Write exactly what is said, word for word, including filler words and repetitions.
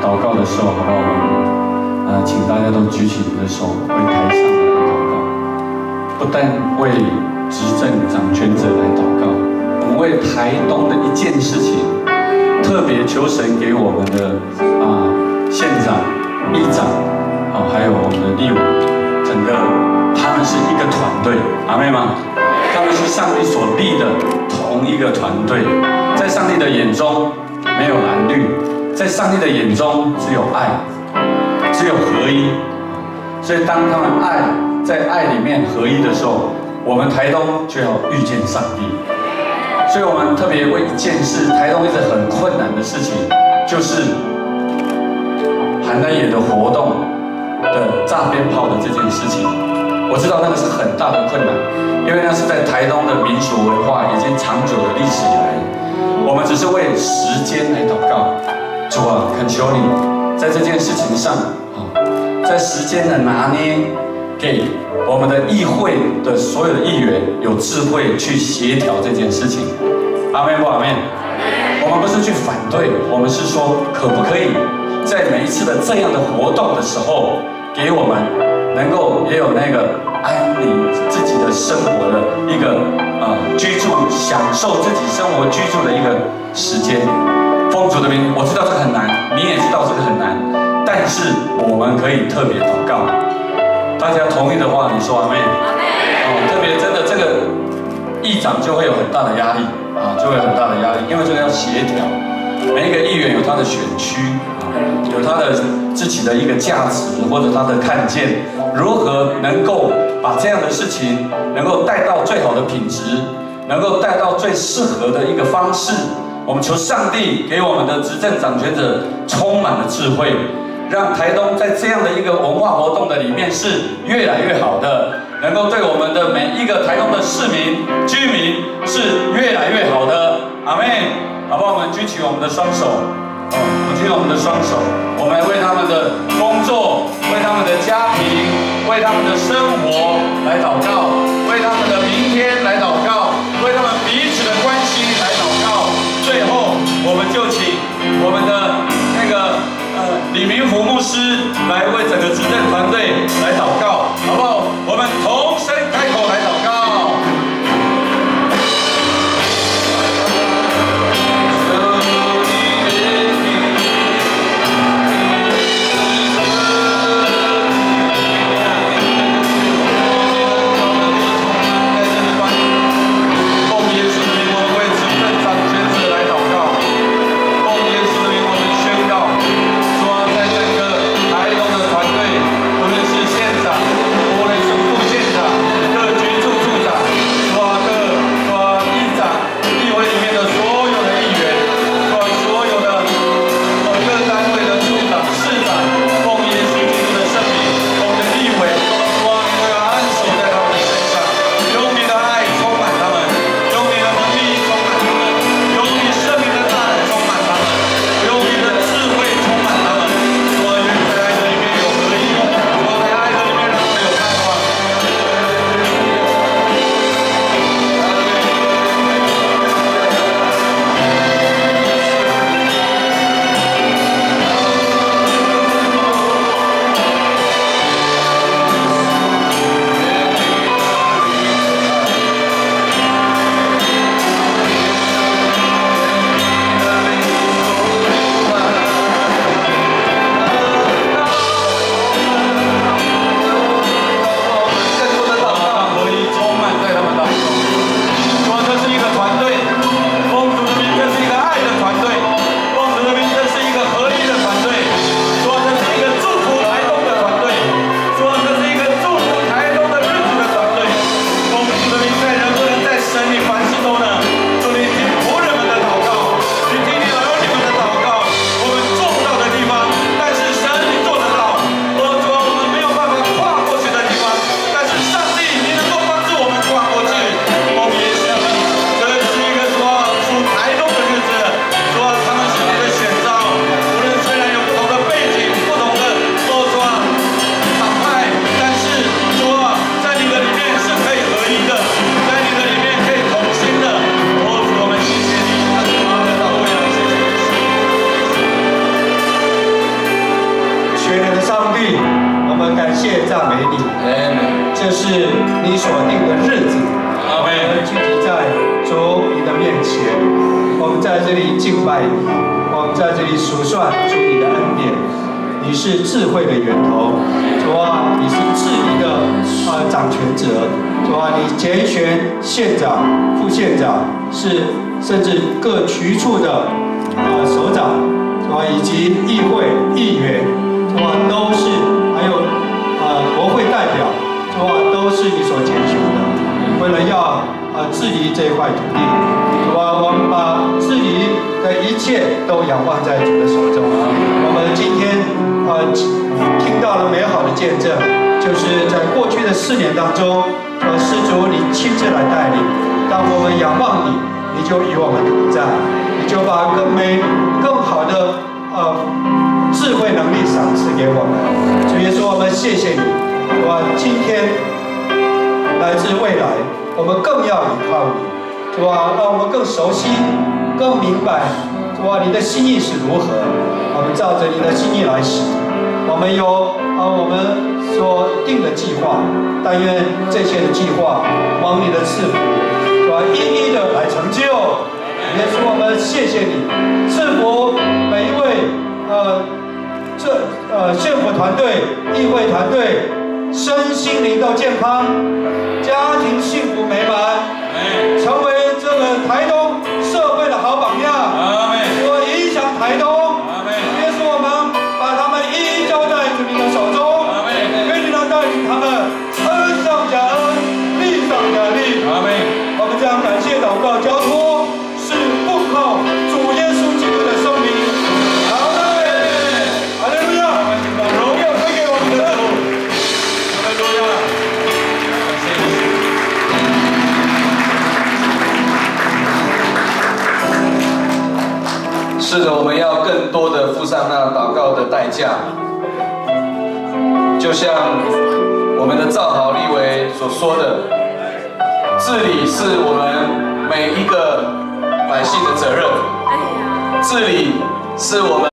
祷告的时候，好不好？我们呃，请大家都举起你的手，为台上的人祷告。不但为执政掌权者来祷告，我们为台东的一件事情，特别求神给我们的啊、呃、县长、议长啊、还有我们的立委，整个他们是一个团队，阿妹吗？他们是上帝所立的同一个团队，在上帝的眼中没有蓝绿，在上帝的眼中只有爱，只有合一。所以当他们爱在爱里面合一的时候，我们台东就要遇见上帝。所以我们特别为一件事，台东一直很困难的事情，就是韩南野的活动的炸鞭炮的这件事情。我知道那个是很大的困难，因为那是在台东的民俗文化已经长久的历史以来，我们只是为时间来祷告。主啊，恳求你在这件事情上啊，在时间的拿捏，给我们的议会的所有的议员有智慧去协调这件事情。阿门不阿门？我们不是去反对，我们是说可不可以在每一次的这样的活动的时候，给我们能够也有那个安宁自己的生活的一个呃居住，享受自己生活居住的一个时间。奉主的名，我知道这个很难，你也知道这个很难，但是我们可以特别祷告。大家同意的话，你说阿们。哦，特别真的这个议长就会有很大的压力啊，就会有很大的压力，因为这个要协调，每一个议员有他的选区啊，有他的自己的一个价值或者他的看见，如何能够把这样的事情能够带到最好的品质，能够带到最适合的一个方式。我们求上帝给我们的执政掌权者充满了智慧，让台东在这样的一个文化活动的里面是越来越好的，能够对我们的每一个台东的市民居民是越来越好的。阿们，好不好？我们举起我们的双手，哦，我们举起我们的双手，我们为他们的工作，为他们的家庭，为他们的生活来祷告，为他们的明天来祷告，为他们彼此的关系来祷告。最后，我们就请我们的那个呃李明福牧师来为整个执政团队来祷告，好不好？我们同声开口来祷告。奉耶稣的名，我们为执政掌权者来祷告。奉耶稣的名，我们律，我们感谢赞美你。这是你所定的日子，我们聚集在主你的面前，我们在这里敬拜你，我们在这里数算主你的恩典。你是智慧的源头，主啊，你是治理的啊、呃、掌权者，主啊，你拣选县长、副县长，是甚至各局处的啊、呃、首长，主啊，以及议会议员，主啊，都是还有啊、呃、国会代表，主啊，都是你所拣选的，为了要啊、呃、治理这块土地，主啊，我们把治理的一切都仰望在主的手中。我们今天呃听到了美好的见证，就是在过去的四年当中，呃，施主你亲自来带领。当我们仰望你，你就与我们同在，你就把更美、更好的呃智慧能力赏赐给我们。主耶稣，我们谢谢你。哇，今天来自未来，我们更要依靠你。主啊，让我们更熟悉、更明白，主啊，你的心意是如何，我们照着你的心意来行。我们有啊，我们所定的计划，但愿这些的计划蒙你的赐福，主啊，一一的来成就。耶稣，我们谢谢你，赐福每一位呃这呃县府团队、议会团队，身心灵都健康，家庭幸福美满。成为这个台东社会的好榜样，我影响台东。耶稣，我们把他们一一交在主你的手中，愿你能带领他们恩上加恩，利上加利。我们将感谢祷告交托，是奉靠主耶稣基督的圣名。阿门。哈利路亚！荣耀归给我们的主。哈利路亚！ 是的，我们要更多的付上那祷告的代价，就像我们的赵豪立委所说的，治理是我们每一个百姓的责任，治理是我们